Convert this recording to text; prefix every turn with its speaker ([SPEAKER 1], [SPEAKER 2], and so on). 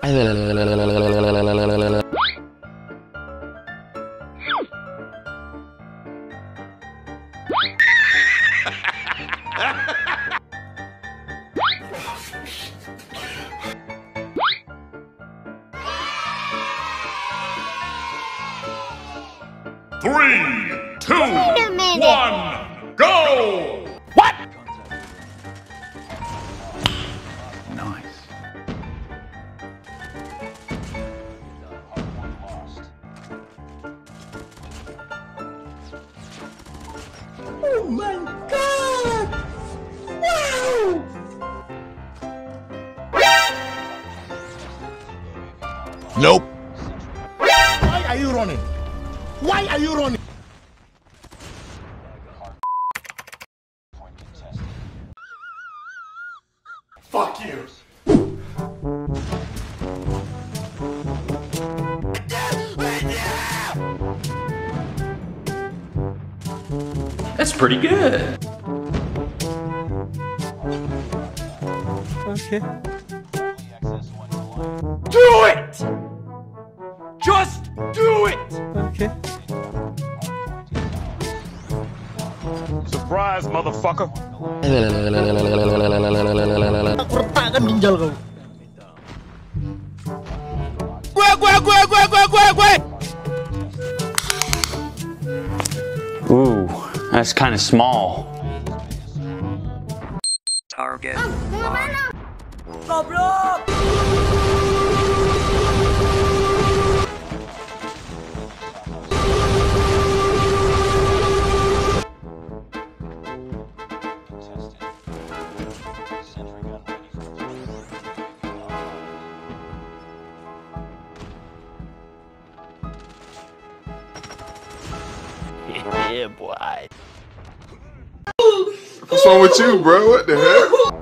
[SPEAKER 1] Three, two, one, go! What? Nice.
[SPEAKER 2] Oh my God! Wow!
[SPEAKER 1] Nope.
[SPEAKER 2] Why are you running? Why are you running?
[SPEAKER 1] Fuck you. That's pretty good.
[SPEAKER 2] Okay.
[SPEAKER 1] Do it! Just do it!
[SPEAKER 2] Okay.
[SPEAKER 1] Surprise, motherfucker.
[SPEAKER 2] Aku retakkan ginjal kau. Gue.
[SPEAKER 3] Ooh, that's kind of small.
[SPEAKER 4] Target.
[SPEAKER 2] Goblok.
[SPEAKER 3] Yeah, boy.
[SPEAKER 1] What's wrong with you, bro? What the heck?